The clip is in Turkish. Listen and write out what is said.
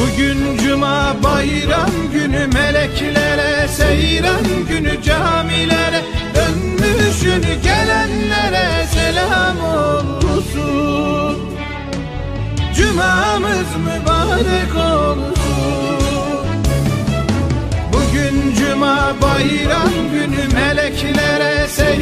Bugün cuma bayram günü, meleklere seyran günü, camilere dönmüşün, gelenlere selam olsun. Cumamız mübarek olsun. Bugün cuma bayram günü, meleklere seyran